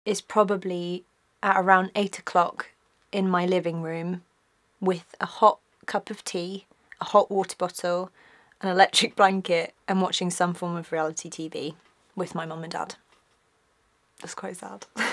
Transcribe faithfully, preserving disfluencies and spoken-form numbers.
is probably at around eight o'clock in my living room with a hot cup of tea, a hot water bottle, an electric blanket, and watching some form of reality T V with my mum and dad. That's quite sad.